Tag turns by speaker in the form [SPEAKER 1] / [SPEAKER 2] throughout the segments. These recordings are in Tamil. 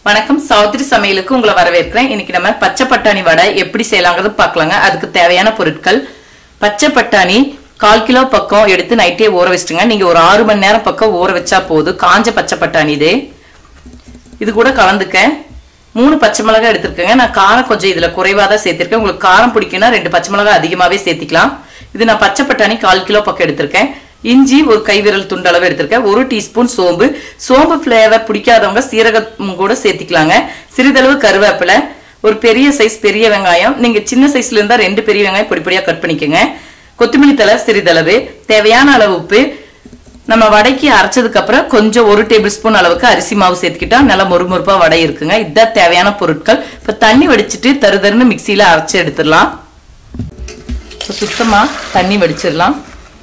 [SPEAKER 1] வணக்கம் சாவித்திரி சமையலுக்கு உங்களை வரவேற்கிறேன். இன்னைக்கு நம்ம பச்சை பட்டாணி வடை எப்படி செய்யலாங்கிறது பார்க்கலாங்க. அதுக்கு தேவையான பொருட்கள்: பச்சை பட்டாணி 1/4 கிலோ பக்கம் எடுத்து நைட்டே ஊற வச்சுட்டுங்க. நீங்க ஒரு 6 மணி நேரம் பக்கம் ஊற வச்சா போதும். காஞ்ச பச்சை பட்டாணி இது கூட கலந்துக்க 3 பச்சை மிளகாய் எடுத்துருக்கேங்க. நான் காரம் கொஞ்சம் இதுல குறைவா தான் சேர்த்திருக்கேன். உங்களுக்கு காரம் பிடிக்குன்னா 2 பச்சை மிளகாய் அதிகமாவே சேர்த்திக்கலாம். இது நான் பச்சை பட்டாணி 1/4 கிலோ பக்கம் எடுத்திருக்கேன். இஞ்சி ஒரு கைவிரல் துண்டு அளவு எடுத்திருக்கேன். 1 டீஸ்பூன் சோம்பு ஃபிளேவர் பிடிக்காதவங்க சீரகம் கூட சேர்த்திக்கலாங்க. சிறிதளவு கருவேப்பிலை, ஒரு பெரிய சைஸ் பெரிய வெங்காயம், நீங்க சின்ன சைஸ்ல இருந்தா 2 பெரிய வெங்காயம் பொடி பொடியா கட் பண்ணிக்கோங்க. கொத்தமல்லி தழை சிறிதளவு, தேவையான அளவு உப்பு. நம்ம வடைக்கு அரைச்சதுக்கு அப்புறம் கொஞ்சம் 1 டேபிள் ஸ்பூன் அளவுக்கு அரிசி மாவு சேர்த்துக்கிட்டா நல்லா மொறுமொறுப்பா வடை இருக்குங்க. இதுதான் தேவையான பொருட்கள். இப்ப தண்ணி வடிச்சிட்டு தருதருன்னு மிக்சியில அரைச்சு எடுத்துடலாம். சுத்தமா தண்ணி வடிச்சிடலாம்.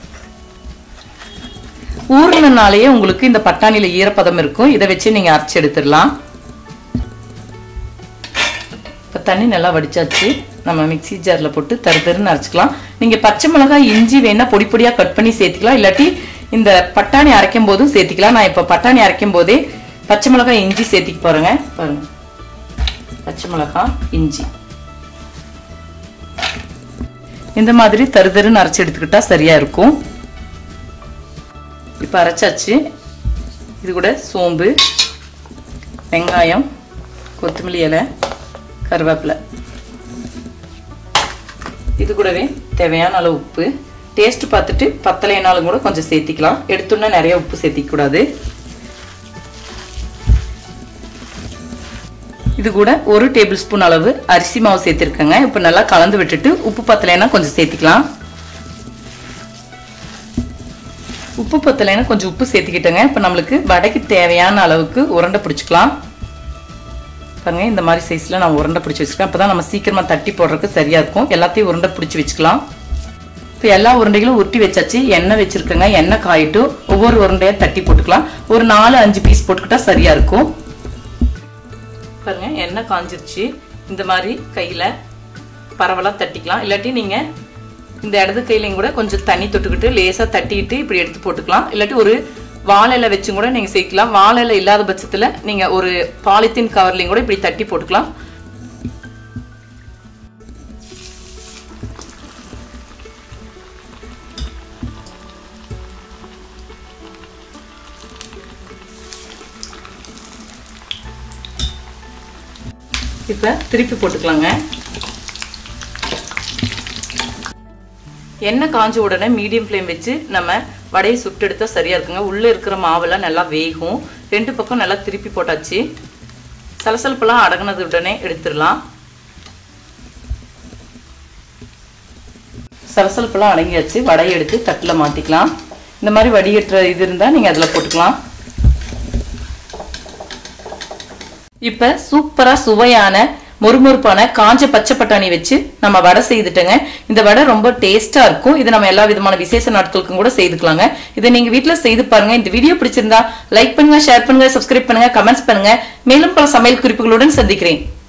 [SPEAKER 1] ஊறினாலேயே உங்களுக்கு இந்த பட்டாணியில ஈரப்பதம் இருக்கும். இதை வச்சு நீங்க அரைச்சு எடுத்துடலாம். இப்ப தண்ணி நல்லா வடிச்சாச்சு. நம்ம மிக்சி ஜார்ல போட்டு தருதருன்னு அரைச்சுக்கலாம். நீங்க பச்சை மிளகாய் இஞ்சி வேணா பொடி பொடியா கட் பண்ணி சேர்த்துக்கலாம். இல்லாட்டி இந்த பட்டாணி அரைக்கும் போதும் சேர்த்துக்கலாம். நான் இப்ப பட்டாணி அரைக்கும் போதே பச்சை மிளகாய் இஞ்சி சேர்த்திக்க போறேங்க. பாருங்க, பச்சை மிளகாய் இஞ்சி இந்த மாதிரி தருதருன்னு அரைச்சு எடுத்துக்கிட்டா சரியா இருக்கும். இப்ப அரைச்சாச்சு. இது கூட சோம்பு, வெங்காயம், கொத்தமல்லி இலை, கருவேப்பிலை, இது கூடவே தேவையான அளவு உப்பு. டேஸ்ட் பார்த்துட்டு பத்தலைனாலும் கூட கொஞ்சம் சேர்த்திக்கலாம். எடுத்தோன்னா நிறைய உப்பு சேர்த்திக்க கூடாது. இது கூட 1 டேபிள் ஸ்பூன் அளவு அரிசி மாவு சேர்த்திருக்கேங்க. இப்ப நல்லா கலந்து விட்டுட்டு உப்பு பத்தலைன்னா கொஞ்சம் சேர்த்திக்கலாம். உப்பு பத்தலைன்னா கொஞ்சம் உப்பு சேர்த்துக்கிட்டேங்க. இப்ப நம்மளுக்கு வடைக்கு தேவையான அளவுக்கு உருண்டை பிடிச்சிக்கலாம். பாருங்க, இந்த மாதிரி சைஸ்ல நான் உருண்டை பிடிச்சி வச்சிருக்கேன். அப்பதான் நம்ம சீக்கிரமா தட்டி போடுறதுக்கு சரியா இருக்கும். எல்லாத்தையும் உருண்டை பிடிச்சி வச்சுக்கலாம். இப்போ எல்லா உருண்டைகளும் உருட்டி வச்சாச்சு. எண்ணெய் வச்சிருக்கேங்க. எண்ணெய் காயிட்டு ஒவ்வொரு உருண்டையா தட்டி போட்டுக்கலாம். ஒரு 4-5 பீஸ் போட்டுக்கிட்டா சரியா இருக்கும். பாருங்க, எண்ணெய் காஞ்சிருச்சு. இந்த மாதிரி கையில பரவலா தட்டிக்கலாம். இல்லாட்டி நீங்க இந்த இடது கையிலையும் கூட கொஞ்சம் தண்ணி தொட்டுக்கிட்டு லேசா தட்டிட்டு இப்படி எடுத்து போட்டுக்கலாம். இல்லாட்டி ஒரு வாழையில வச்சும் கூட நீங்க சேர்க்கலாம். வாழையில இல்லாத பட்சத்துல நீங்க ஒரு பாலித்தீன் கவர்லையும் கூட இப்படி தட்டி போட்டுக்கலாம். இப்ப திருப்பி போட்டுக்கலாங்க. எண்ணெய் காஞ்ச உடனே மீடியம் ஃப்ளேம் வச்சு நம்ம வடையை சுட்டு எடுத்தா சரியா இருக்குங்க. உள்ள இருக்கிற மாவெல்லாம் நல்லா வேகும். 2 பக்கம் நல்லா திருப்பி போட்டாச்சு. சலசலப்பெல்லாம் அடங்கினது உடனே எடுத்துடலாம். சலசலப்பெல்லாம் அடங்கியாச்சு. வடையை எடுத்து தட்டுல மாத்திக்கலாம். இந்த மாதிரி வடிகட்டுற இது இருந்தா நீங்க அதுல போட்டுக்கலாம். இப்ப சூப்பரா சுவையான மொறுமொறுப்பான காஞ்ச பச்சை பட்டாணி வச்சு நம்ம வடை செய்துட்டேங்க. இந்த வடை ரொம்ப டேஸ்டா இருக்கும். இது நம்ம எல்லா விதமான விசேஷ நாட்களுக்கும் கூட செய்துக்கலாங்க. இதை நீங்க வீட்டுல செய்து பாருங்க. இந்த வீடியோ பிடிச்சிருந்தா லைக் பண்ணுங்க, ஷேர் பண்ணுங்க, சப்ஸ்கிரைப் பண்ணுங்க, கமெண்ட்ஸ் பண்ணுங்க. மேலும் பல சமையல் குறிப்புகளுடன் சந்திக்கிறேன்.